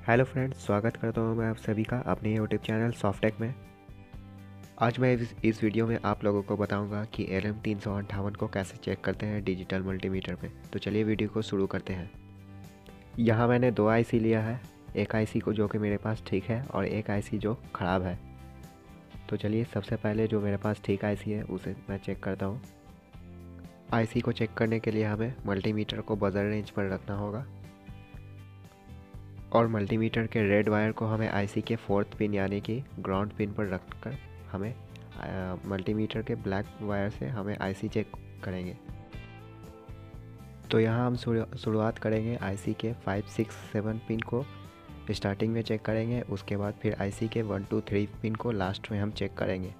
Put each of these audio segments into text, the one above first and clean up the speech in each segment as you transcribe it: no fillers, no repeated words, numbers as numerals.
Hello friends, स्वागत करता हूँ मैं आप सभी का अपने यूट्यूब चैनल सॉफ्टेक में। आज मैं इस वीडियो में आप लोगों को बताऊंगा कि LM358 को कैसे चेक करते हैं डिजिटल मल्टीमीटर में। तो चलिए वीडियो को शुरू करते हैं। यहाँ मैंने दो आईसी लिया है, एक आईसी को जो कि मेरे पास ठीक है और एक आईसी जो ख़राब है। तो चलिए सबसे पहले जो मेरे पास ठीक आईसी है उसे मैं चेक करता हूँ। आईसी को चेक करने के लिए हमें मल्टीमीटर को बजर रेंज पर रखना होगा और मल्टीमीटर के रेड वायर को हमें आईसी के 4th पिन यानी कि ग्राउंड पिन पर रखकर हमें मल्टीमीटर के ब्लैक वायर से हमें आईसी चेक करेंगे। तो यहाँ हम शुरुआत करेंगे आईसी के 5, 6, 7 पिन को स्टार्टिंग में चेक करेंगे। उसके बाद फिर आईसी के 1, 2, 3 पिन को लास्ट में हम चेक करेंगे।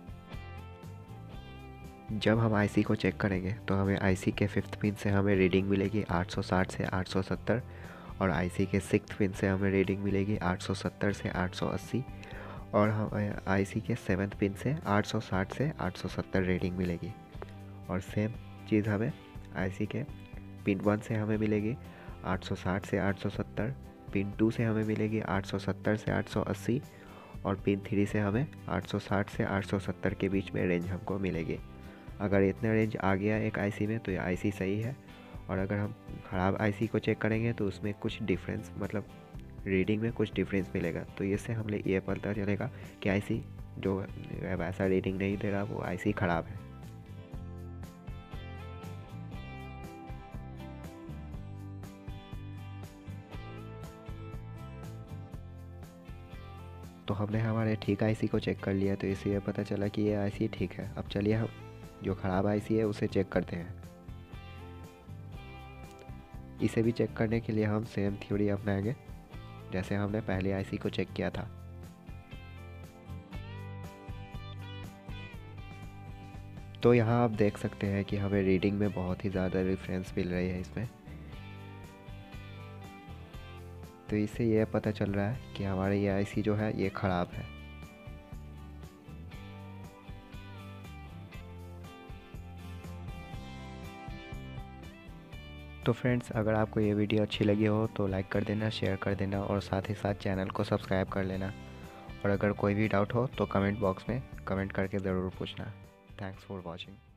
जब हम आईसी को चेक करेंगे तो हमें आईसी के 5th पिन से हमें रीडिंग मिलेगी 860 से 870 और आईसी के 6th पिन से हमें रीडिंग मिलेगी 870 से 880 और हम आईसी के 7th पिन से 860 से 870 रीडिंग मिलेगी। और सेम चीज़ हमें आईसी के पिन 1 से हमें मिलेगी 860 से 870, पिन 2 से हमें मिलेगी 870 से 880 और पिन 3 से हमें 860 से 870 के बीच में रेंज हमको मिलेगी। अगर इतना रेंज आ गया एक आईसी में तो ये आईसी सही है। और अगर हम ख़राब आईसी को चेक करेंगे तो उसमें कुछ डिफरेंस मतलब रीडिंग में कुछ डिफरेंस मिलेगा। तो इससे हमें ये पता चलेगा कि आईसी जो वैसा रीडिंग नहीं दे रहा वो आईसी ख़राब है। तो हमने हमारे ठीक आईसी को चेक कर लिया, तो इससे ये पता चला कि ये आईसी ठीक है। अब चलिए हम जो ख़राब आईसी है उसे चेक करते हैं। इसे भी चेक करने के लिए हम सेम थ्योरी अपनाएंगे जैसे हमने पहले आईसी को चेक किया था। तो यहाँ आप देख सकते हैं कि हमें रीडिंग में बहुत ही ज़्यादा डिफरेंस मिल रही है इसमें। तो इससे यह पता चल रहा है कि हमारे ये आईसी जो है ये ख़राब है। तो फ्रेंड्स, अगर आपको ये वीडियो अच्छी लगी हो तो लाइक कर देना, शेयर कर देना और साथ ही साथ चैनल को सब्सक्राइब कर लेना। और अगर कोई भी डाउट हो तो कमेंट बॉक्स में कमेंट करके ज़रूर पूछना। Thanks for watching.